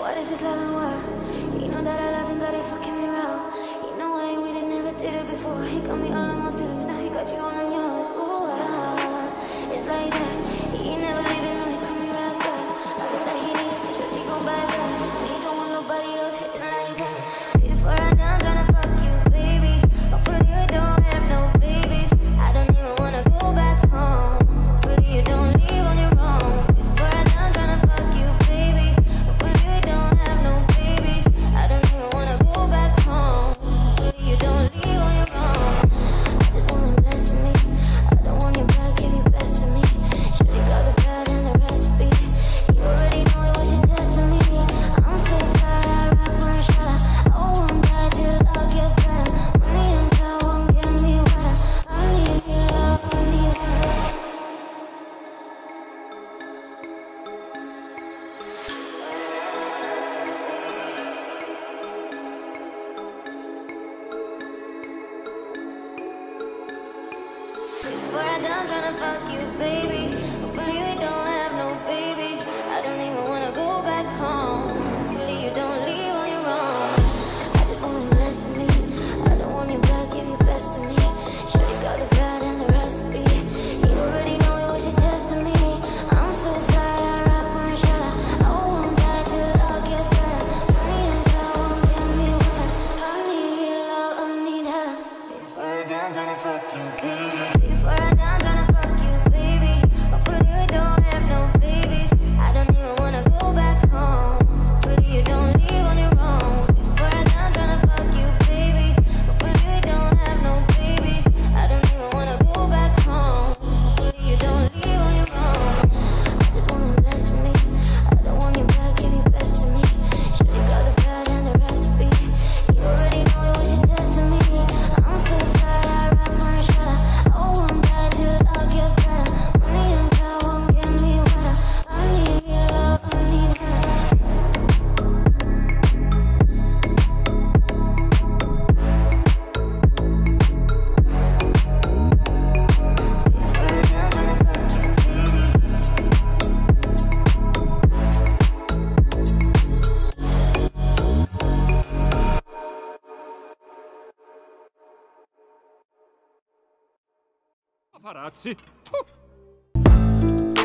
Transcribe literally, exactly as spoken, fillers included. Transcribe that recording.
What is this love and war? You know that I love and got it fucking me raw. You know I ain't with it, never did it before. He got me all in my feelings, now he got you all on yours. Ooh, ah, it's like that. He ain't never leaving, no, he call me right back. I know that he need it, cause your G gon' buy that. And he don't want nobody else hitting like that. Before I down, tryna fuck you, baby. Hopefully you don't have no babies. I don't even wanna go back home. Hopefully you don't leave on your own. Before I down, tryna fuck you, baby. Hopefully you don't have no babies. I don't even wanna go back home. Hopefully you don't leave on your own. I just want him blessing me. I don't want your back, give your best to me. Shorty got the bread and the recipe. You already know it was your destiny. I'm so fly, I rock Marshalla. I won't die till I get better. Money and God won't get me wetter. I need your love, I need her. Before I die, I'm tryna fuck you, baby. Hopefully we don't have no babies. I don't even wanna go back home. Hopefully you don't leave on your own. I just want him blessing me. I don't want your back, give your best to me. Shorty got the bread and the recipe. You already know it was your destiny. I'm so fly, I rock Marshalla. I won't die till I get better. Money and God won't get me wetter. I need real love, I need her. Before I die, I'm tryna fuck you, baby. Before I die, I'm tryna fuck you, baby. Hopefully we don't have no babies. I don't even wanna go back home. Hopefully you don't leave on your own. Before I die, I'm tryna fuck you, baby. Hopefully we don't have no babies. I don't even wanna go back home. Hopefully you don't leave on your own. I just want him blessing me. I don't want your back, give your best to me. Shorty got the bread and the recipe. You already know it was your destiny. I'm so fly, I rock Marshalla. I won't die till I get better. Money and God won't get me wetter. I need your love, I need her. Paparazzi. Oh.